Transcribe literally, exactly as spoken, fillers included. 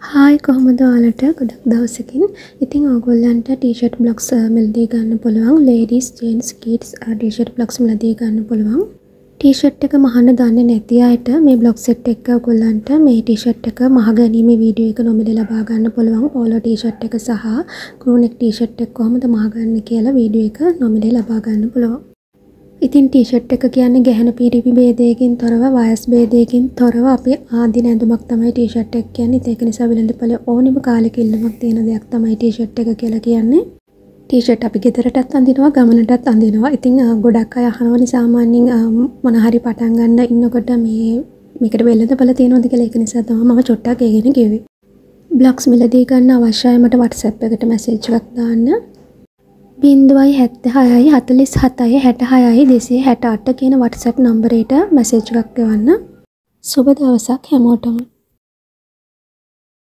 Hi කොහොමද ඔයාලට ගොඩක් දවසකින් ඉතින් ඕගොල්ලන්ට ටී-ෂර්ට් බ්ලොග්ස් මිලදී ගන්න පුළුවන් ලේඩීස් ජෙන්ට්ස් කිඩ්ස් ටී-ෂර්ට් බ්ලොග්ස් මිලදී ගන්න පුළුවන් ටී-ෂර්ට් එක මහන්න දන්නේ නැති අයට මේ බ්ලොග් සෙට් එක ඔයගොල්ලන්ට මේ ටී-ෂර්ට් එක මහ ගැනීමේ වීඩියෝ එක නොමිලේ ලබා ගන්න පුළුවන් පෝලෝ ටී-ෂර්ට් එක සහ ක්‍රූ නෙක් ටී-ෂර්ට් එක කොහොමද මහ ගන්න කියලා වීඩියෝ එක නොමිලේ ලබා ගන්න පුළුවන් ඉතින් ටී-ෂර්ට් එක කියන්නේ ගැහණු පිරිමි ભેදයකින් තොරව වයස් ભેදයකින් තොරව අපි ආදි නැඳුමක් තමයි ටී-ෂර්ට් එක කියන්නේ. ඒක නිසා වෙළඳපොළ ඕනෙම කාලෙක ඉල්ලුමක් තියෙන දෙයක් තමයි ටී-ෂර්ට් එක කියලා කියන්නේ. ටී-ෂර්ට් අපි ගෙදරටත් අඳිනවා ගමනටත් අඳිනවා. ඉතින් ගොඩක් අය අහනවනේ සාමාන්‍යයෙන් මොන හරි පටන් ගන්න ඉන්නකොට මේ මේකට වෙළඳපොළ තියෙනවද කියලා. ඒක නිසා තමයි මම චොට්ටක් ඒ ගැන කිව්වේ. බ්ලොග්ස් මිලදී ගන්න අවශ්‍යයි මට WhatsApp එකට මැසේජ් එකක් දාන්න. බිංදුවයි හැත්තෑහයයි හතළිස් හතයි හැටහයයි දෙසිය හැටඅට කියන WhatsApp නම්බරයට මැසේජ් එකක් එවන්න. සුබ දවසක් හැමෝටම.